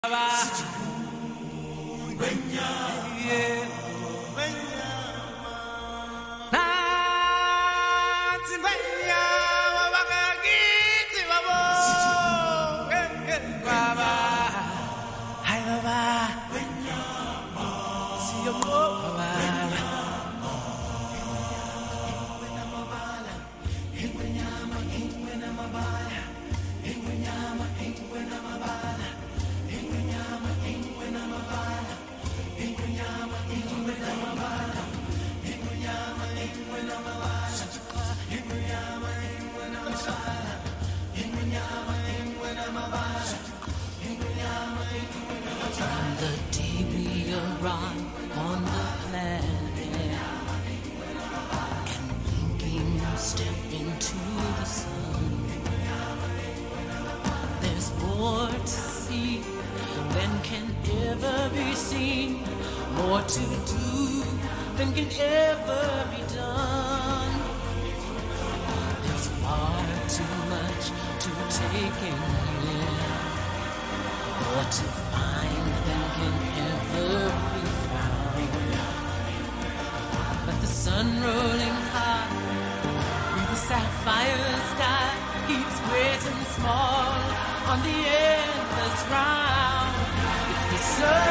From the day we arrive on the planet and blinking step into the sun, there's more to see than can ever be seen, more to do than can ever be done. There's far too much to take in here, more to find than can ever be found. But the sun rolling high through the sapphire sky keeps great and small on the endless round. It's the sun.